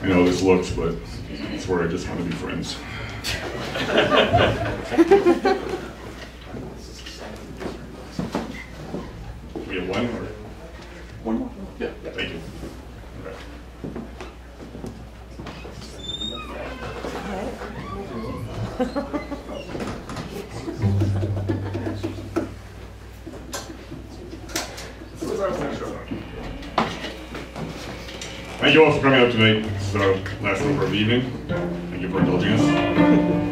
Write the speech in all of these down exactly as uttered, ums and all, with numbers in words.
I know this looks, but it's where I just want to be friends. We have one or? One more? Yeah, thank you. Okay. Thank you all for coming out tonight. This is our last number of the evening. Thank you for indulging us.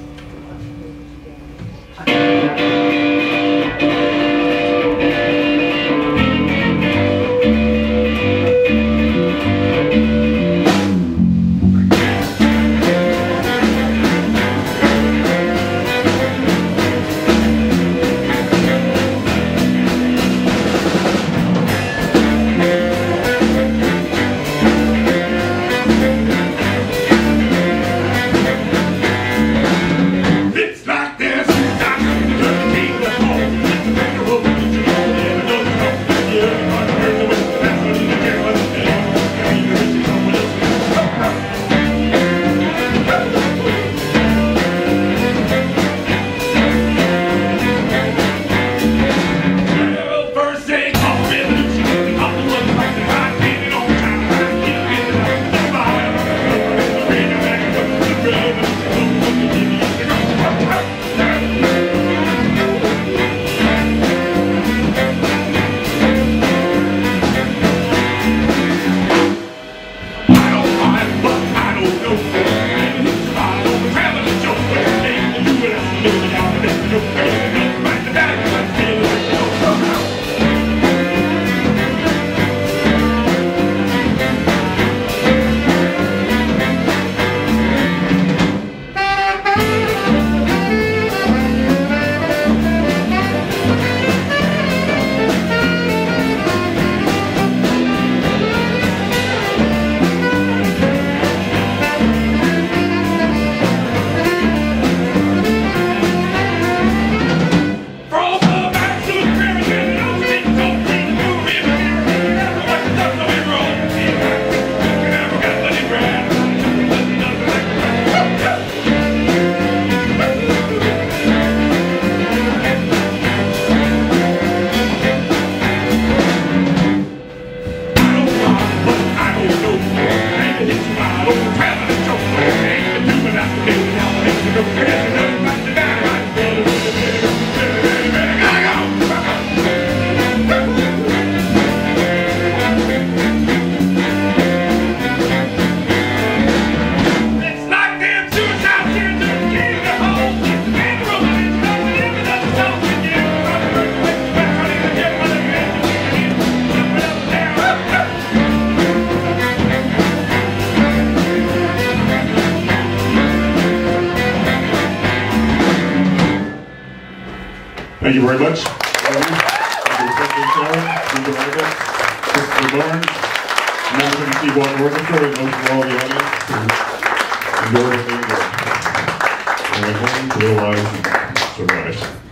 Thank you very much. Thank you, Secretary Sarah, Christopher Barnes, Master and Seawater Orchestra, and most of all the audience to enjoy what they enjoy. And I hope to realize and survive.